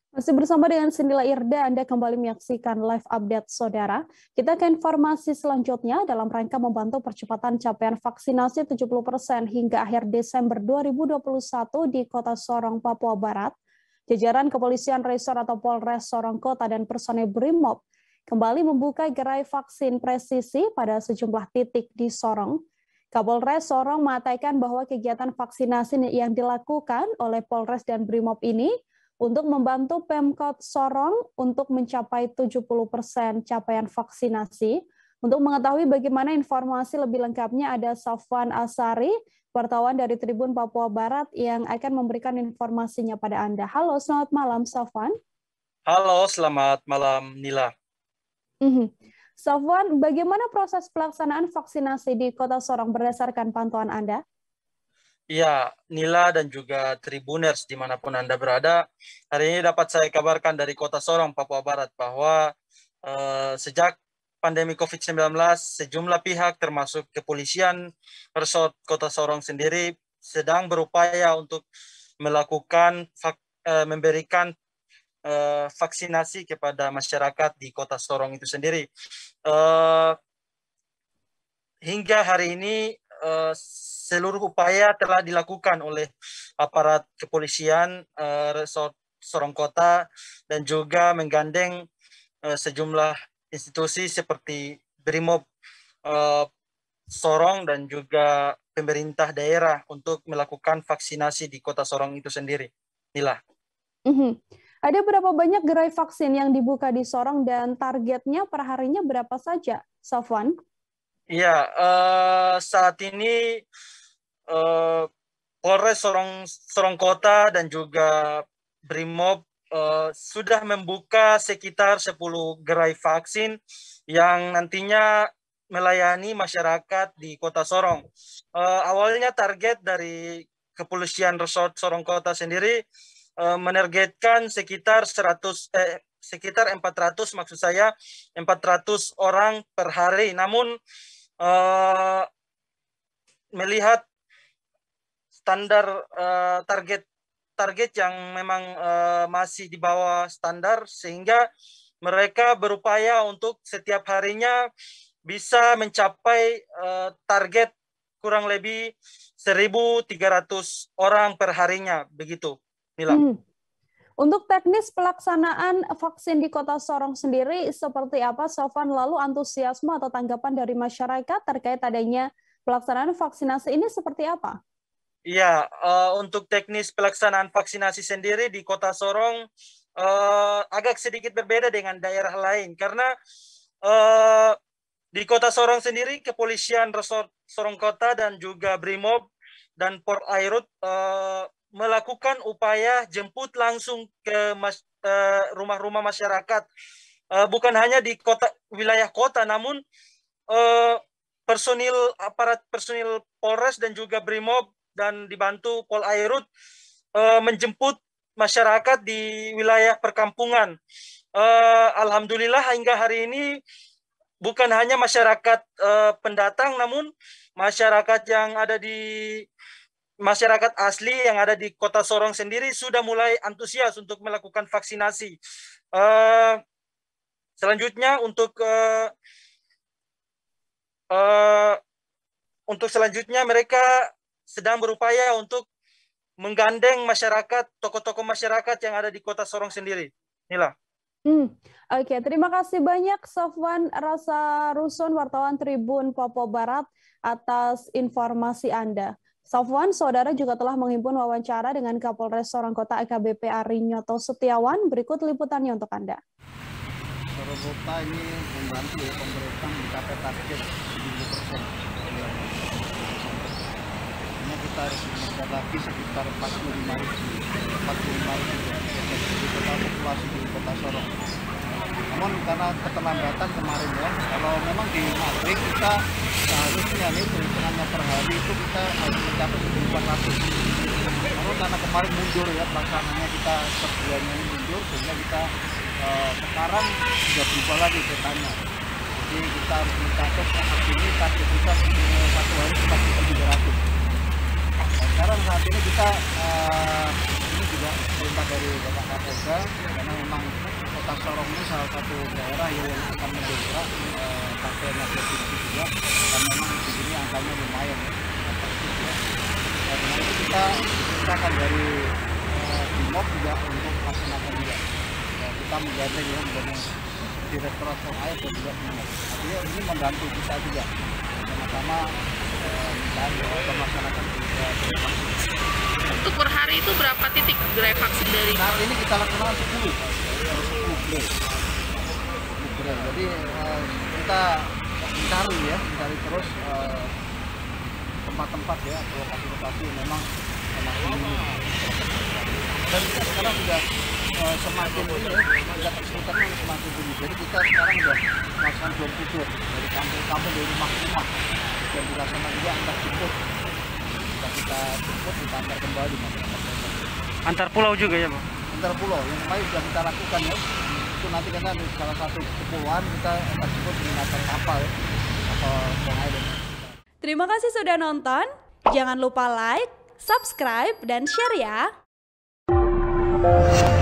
Masih bersama dengan Sindila Irda, Anda kembali menyaksikan live update saudara. Kita ke informasi selanjutnya dalam rangka membantu percepatan capaian vaksinasi 70% hingga akhir Desember 2021 di Kota Sorong, Papua Barat. Jajaran Kepolisian Resor atau Polres Sorong Kota dan personel Brimob kembali membuka gerai vaksin presisi pada sejumlah titik di Sorong. Kapolres Sorong mengatakan bahwa kegiatan vaksinasi yang dilakukan oleh Polres dan Brimob ini untuk membantu Pemkot Sorong untuk mencapai 70% capaian vaksinasi. Untuk mengetahui bagaimana informasi lebih lengkapnya ada Safwan Asari, wartawan dari Tribun Papua Barat yang akan memberikan informasinya pada Anda. Halo, selamat malam Safwan. Halo, selamat malam Nila. Safwan, bagaimana proses pelaksanaan vaksinasi di Kota Sorong berdasarkan pantauan Anda? Ya, Nila dan juga Tribuners dimanapun Anda berada, hari ini dapat saya kabarkan dari Kota Sorong, Papua Barat, bahwa sejak pandemi COVID-19, sejumlah pihak termasuk kepolisian resort Kota Sorong sendiri sedang berupaya untuk melakukan memberikan vaksinasi kepada masyarakat di Kota Sorong itu sendiri. Hingga hari ini seluruh upaya telah dilakukan oleh aparat kepolisian resort Sorong Kota dan juga menggandeng sejumlah institusi seperti Brimob Sorong dan juga pemerintah daerah untuk melakukan vaksinasi di Kota Sorong itu sendiri. Nila. Ada berapa banyak gerai vaksin yang dibuka di Sorong dan targetnya per harinya berapa saja, Safwan? Iya, saat ini Polres Sorong Kota dan juga Brimob sudah membuka sekitar 10 gerai vaksin yang nantinya melayani masyarakat di Kota Sorong. Awalnya target dari Kepolisian Resort Sorong Kota sendiri menargetkan sekitar 400 maksud saya 400 orang per hari. Namun melihat standar target yang memang masih di bawah standar, sehingga mereka berupaya untuk setiap harinya bisa mencapai target kurang lebih 1.300 orang per harinya, begitu, Nila. Untuk teknis pelaksanaan vaksin di Kota Sorong sendiri seperti apa, Sofan? Lalu antusiasme atau tanggapan dari masyarakat terkait adanya pelaksanaan vaksinasi ini seperti apa? Iya, untuk teknis pelaksanaan vaksinasi sendiri di Kota Sorong agak sedikit berbeda dengan daerah lain, karena di Kota Sorong sendiri Kepolisian Resort Sorong Kota dan juga Brimob dan Port Airut melakukan upaya jemput langsung ke rumah-rumah masyarakat, bukan hanya di wilayah kota, namun aparat personil Polres dan juga Brimob dan dibantu Pol Airut menjemput masyarakat di wilayah perkampungan. Alhamdulillah hingga hari ini bukan hanya masyarakat pendatang, namun masyarakat asli yang ada di Kota Sorong sendiri sudah mulai antusias untuk melakukan vaksinasi. Selanjutnya untuk selanjutnya mereka sedang berupaya untuk menggandeng masyarakat, tokoh-tokoh masyarakat yang ada di Kota Sorong sendiri. Nila. Oke, terima kasih banyak Safwan Rasa Rusun, wartawan Tribun Papua Barat atas informasi Anda. Safwan, saudara juga telah menghimpun wawancara dengan Kapolres Sorong Kota AKBP Arinyoto Setiawan. Berikut liputannya untuk Anda. Sorong Kota ini membantu pemerintah mencapai target 70%. Ini kita harus mencapai lagi sekitar 45.000 di total populasi di Kota Sorong. Namun karena keterlambatan kemarin ya, kalau memang di Madrid kita seharusnya nih hitungannya per hari itu kita harus mencapai 1.400. Namun karena kemarin mundur ya pelaksanaannya, kita per bulannya ini mundur, sehingga kita sekarang sudah berubah lagi petanya. Jadi kita harus mencapai saat ini target kita satu hari 4.300. Sekarang saat ini kita ini juga juga perintah dari Bapak Kapolda, karena memang Kota Sorong ini salah satu daerah yang akan mendongkrak capaian provinsi juga, dan memang di sini angkanya lumayan ya. Karena itu kita akan dari Brimob juga untuk melaksanakan juga. Ya, kita menggandeng ya, menggandeng Direktorat Air dan juga Brimob. Artinya ini membantu kita juga sama-sama melaksanakan Untuk per hari itu berapa titik gerai vaksin dari? Saat ini kita lakukan 10 gerai. Jadi kita mencari terus tempat-tempat ya, lokasi-lokasi yang memang ini. Dan kita sekarang sudah semakin ini ya, tingkat kesulitannya semakin tinggi. Jadi kita sekarang sudah melakukan door to door dari kampung-kampung, dari rumah-rumah, dan dilaksanakan juga antar jemput. Kita jemput, kita antar kembali masyarakat. Antar pulau juga ya, Pak? Antar pulau, yang kemarin sudah kita lakukan ya. Itu nanti kan di salah satu kepulauan kita akan jemput menggunakan kapal ya, kapal air. Terima kasih sudah nonton. Jangan lupa like, subscribe, dan share ya.